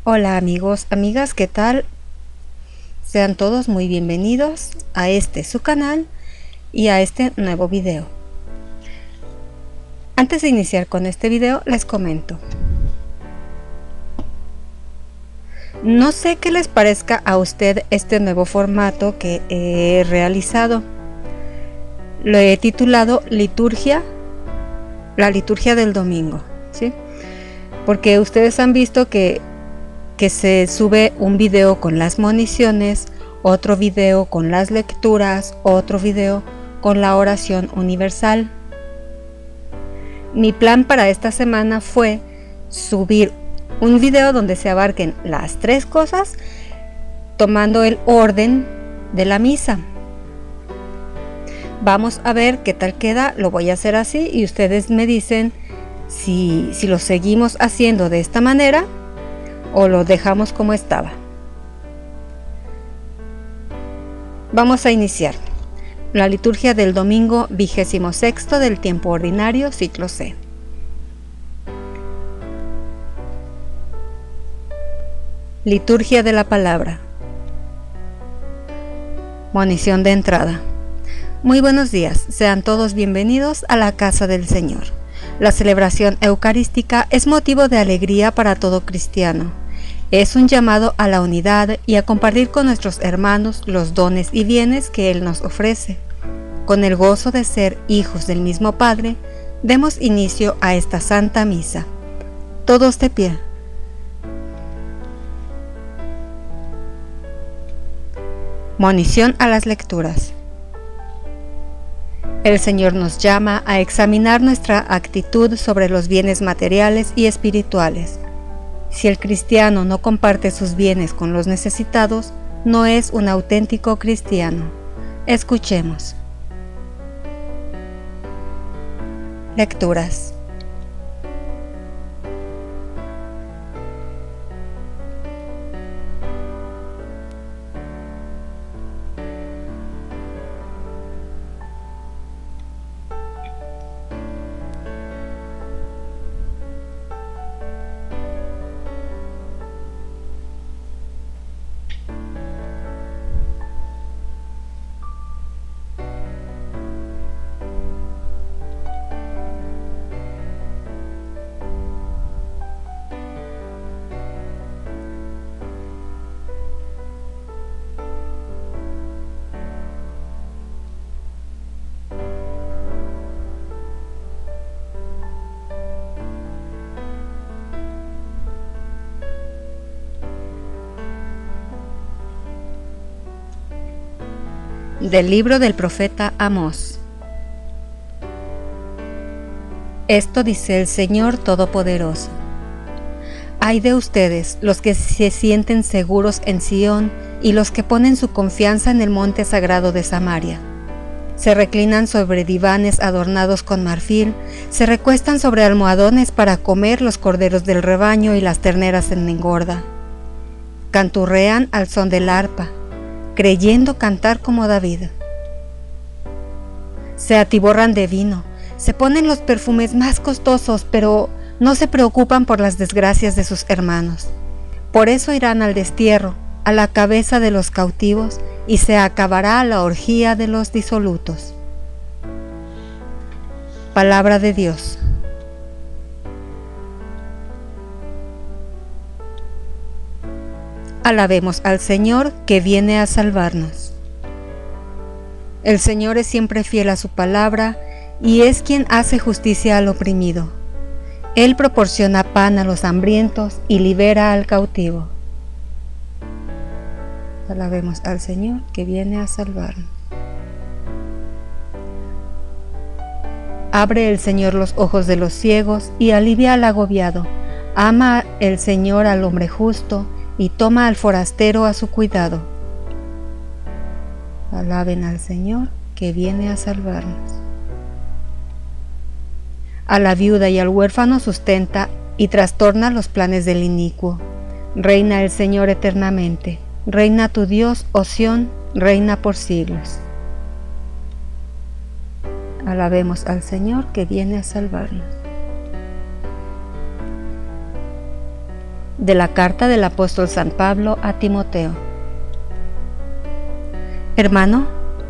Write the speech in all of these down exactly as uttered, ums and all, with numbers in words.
Hola amigos, amigas, ¿qué tal? Sean todos muy bienvenidos a este su canal y a este nuevo video. Antes de iniciar con este video les comento. No sé qué les parezca a usted este nuevo formato que he realizado. Lo he titulado Liturgia, la liturgia del domingo, ¿sí? Porque ustedes han visto que que se sube un video con las moniciones, otro video con las lecturas, otro video con la oración universal. Mi plan para esta semana fue subir un video donde se abarquen las tres cosas, tomando el orden de la misa. Vamos a ver qué tal queda, lo voy a hacer así y ustedes me dicen si, si lo seguimos haciendo de esta manera o lo dejamos como estaba. Vamos a iniciar la liturgia del domingo vigésimo sexto del tiempo ordinario, ciclo C. Liturgia de la palabra. Monición de entrada. Muy buenos días, sean todos bienvenidos a la casa del Señor. La celebración eucarística es motivo de alegría para todo cristiano. Es un llamado a la unidad y a compartir con nuestros hermanos los dones y bienes que Él nos ofrece. Con el gozo de ser hijos del mismo Padre, demos inicio a esta Santa Misa. Todos de pie. Monición a las lecturas. El Señor nos llama a examinar nuestra actitud sobre los bienes materiales y espirituales. Si el cristiano no comparte sus bienes con los necesitados, no es un auténtico cristiano. Escuchemos. Lecturas. Del libro del profeta Amós. Esto dice el Señor Todopoderoso. Ay de ustedes, los que se sienten seguros en Sión y los que ponen su confianza en el monte sagrado de Samaria. Se reclinan sobre divanes adornados con marfil, se recuestan sobre almohadones para comer los corderos del rebaño y las terneras en engorda. Canturrean al son del arpa, creyendo cantar como David. Se atiborran de vino, se ponen los perfumes más costosos, pero no se preocupan por las desgracias de sus hermanos. Por eso irán al destierro, a la cabeza de los cautivos, y se acabará la orgía de los disolutos. Palabra de Dios. Alabemos al Señor que viene a salvarnos. El Señor es siempre fiel a su palabra y es quien hace justicia al oprimido. Él proporciona pan a los hambrientos y libera al cautivo. Alabemos al Señor que viene a salvarnos. Abre el Señor los ojos de los ciegos y alivia al agobiado. Ama el Señor al hombre justo y toma al forastero a su cuidado. Alaben al Señor que viene a salvarnos. A la viuda y al huérfano sustenta y trastorna los planes del inicuo. Reina el Señor eternamente. Reina tu Dios, oh Sión, reina por siglos. Alabemos al Señor que viene a salvarnos. De la carta del apóstol San Pablo a Timoteo. Hermano,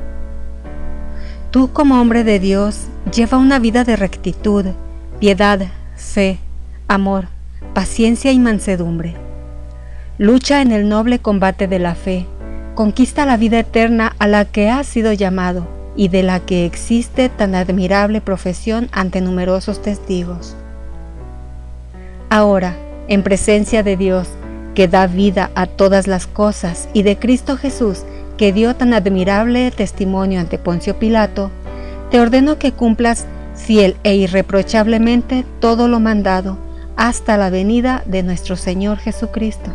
tú como hombre de Dios, lleva una vida de rectitud, piedad, fe, amor, paciencia y mansedumbre. Lucha en el noble combate de la fe, conquista la vida eterna a la que has sido llamado y de la que existe tan admirable profesión ante numerosos testigos. Ahora, en presencia de Dios, que da vida a todas las cosas, y de Cristo Jesús, que dio tan admirable testimonio ante Poncio Pilato, te ordeno que cumplas fiel e irreprochablemente todo lo mandado, hasta la venida de nuestro Señor Jesucristo,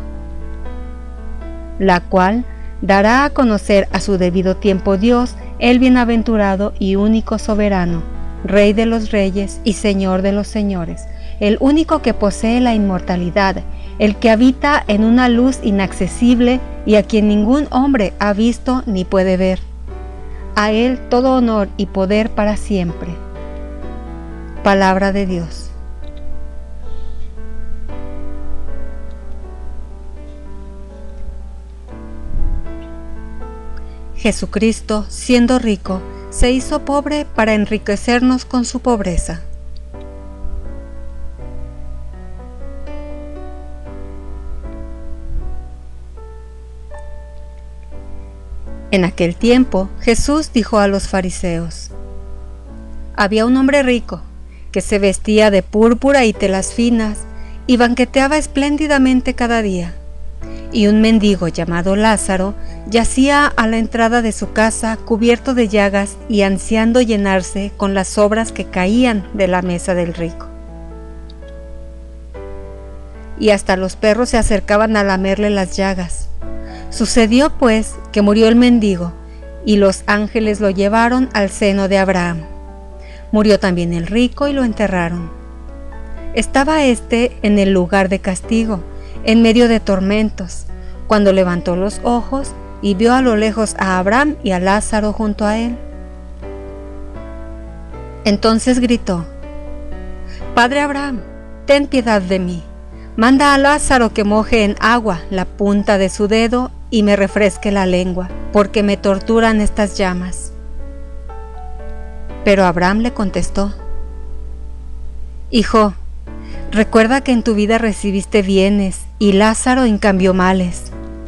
la cual dará a conocer a su debido tiempo Dios, el bienaventurado y único soberano, Rey de los reyes y Señor de los señores, el único que posee la inmortalidad, el que habita en una luz inaccesible y a quien ningún hombre ha visto ni puede ver. A Él todo honor y poder para siempre. Palabra de Dios. Jesucristo, siendo rico, se hizo pobre para enriquecernos con su pobreza. En aquel tiempo, Jesús dijo a los fariseos: había un hombre rico, que se vestía de púrpura y telas finas, y banqueteaba espléndidamente cada día. Y un mendigo llamado Lázaro yacía a la entrada de su casa cubierto de llagas y ansiando llenarse con las sobras que caían de la mesa del rico. Y hasta los perros se acercaban a lamerle las llagas. Sucedió pues que murió el mendigo, y los ángeles lo llevaron al seno de Abraham. Murió también el rico y lo enterraron. Estaba éste en el lugar de castigo, en medio de tormentos, cuando levantó los ojos y vio a lo lejos a Abraham y a Lázaro junto a él. Entonces gritó: Padre Abraham, ten piedad de mí. Manda a Lázaro que moje en agua la punta de su dedo y me refresque la lengua, porque me torturan estas llamas. Pero Abraham le contestó: Hijo, recuerda que en tu vida recibiste bienes y Lázaro en cambio males.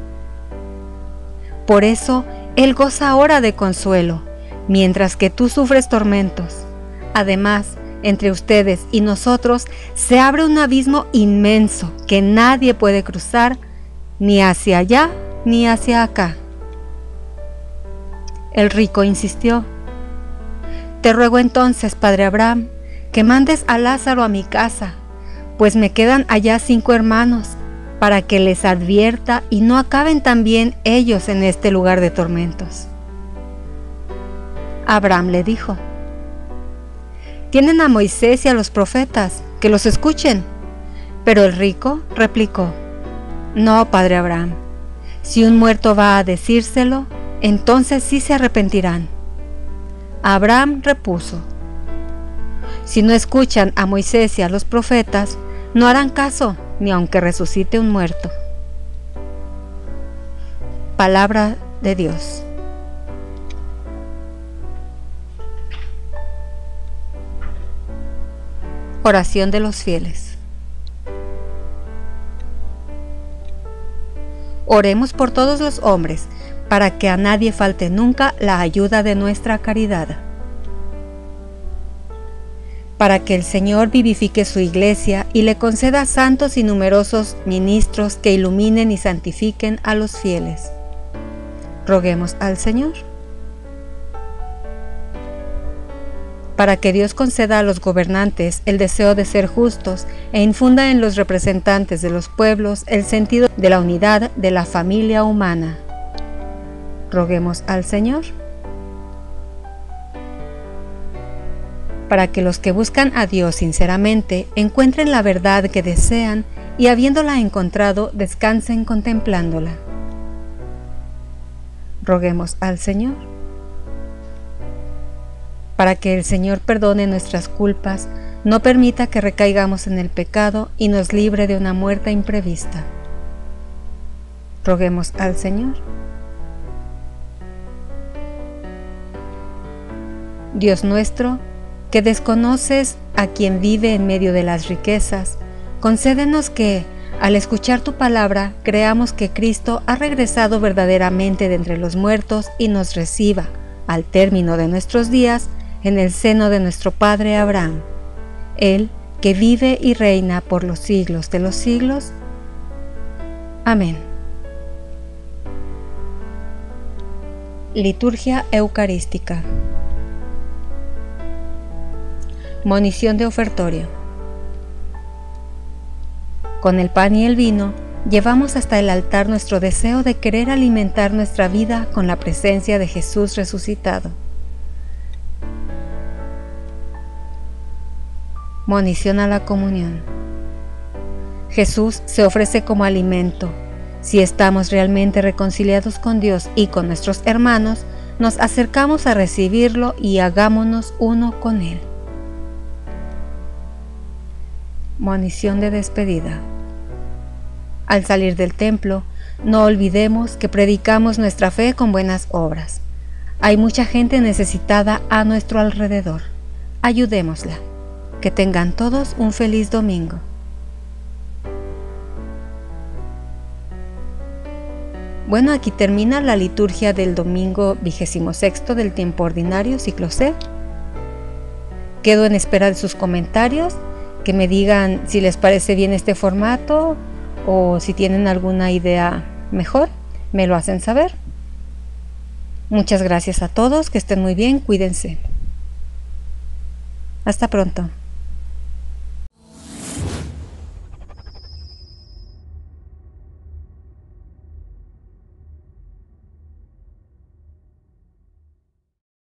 Por eso él goza ahora de consuelo, mientras que tú sufres tormentos. Además, entre ustedes y nosotros se abre un abismo inmenso que nadie puede cruzar, ni hacia allá ni hacia acá. El rico insistió: Te ruego entonces, padre Abraham, que mandes a Lázaro a mi casa, pues me quedan allá cinco hermanos, para que les advierta y no acaben también ellos en este lugar de tormentos. Abraham le dijo: Tienen a Moisés y a los profetas, que los escuchen. Pero el rico replicó: No, padre Abraham, si un muerto va a decírselo, entonces sí se arrepentirán. Abraham repuso: Si no escuchan a Moisés y a los profetas, no harán caso, ni aunque resucite un muerto. Palabra de Dios. Oración de los fieles. Oremos por todos los hombres, para que a nadie falte nunca la ayuda de nuestra caridad. Para que el Señor vivifique su iglesia y le conceda santos y numerosos ministros que iluminen y santifiquen a los fieles. Roguemos al Señor. Para que Dios conceda a los gobernantes el deseo de ser justos e infunda en los representantes de los pueblos el sentido de la unidad de la familia humana. Roguemos al Señor. Para que los que buscan a Dios sinceramente encuentren la verdad que desean y habiéndola encontrado descansen contemplándola. Roguemos al Señor. Para que el Señor perdone nuestras culpas, no permita que recaigamos en el pecado y nos libre de una muerte imprevista. Roguemos al Señor. Dios nuestro, que desconoces a quien vive en medio de las riquezas, concédenos que, al escuchar tu palabra, creamos que Cristo ha regresado verdaderamente de entre los muertos y nos reciba, al término de nuestros días, en el seno de nuestro Padre Abraham. Él, que vive y reina por los siglos de los siglos. Amén. Liturgia Eucarística. Monición de ofertorio. Con el pan y el vino, llevamos hasta el altar nuestro deseo de querer alimentar nuestra vida con la presencia de Jesús resucitado. Monición a la comunión. Jesús se ofrece como alimento. Si estamos realmente reconciliados con Dios y con nuestros hermanos, nos acercamos a recibirlo y hagámonos uno con Él. Monición de despedida. Al salir del templo, no olvidemos que predicamos nuestra fe con buenas obras. Hay mucha gente necesitada a nuestro alrededor. Ayudémosla. Que tengan todos un feliz domingo. Bueno, aquí termina la liturgia del domingo vigésimo sexto del tiempo ordinario, ciclo C. Quedo en espera de sus comentarios, que me digan si les parece bien este formato o si tienen alguna idea mejor, me lo hacen saber. Muchas gracias a todos, que estén muy bien, cuídense. Hasta pronto.